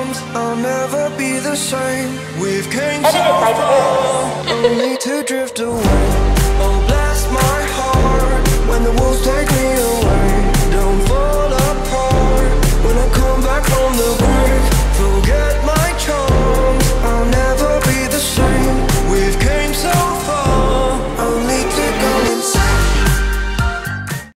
arms, I'll never be the same. We've came so Edited by far, only to drift away.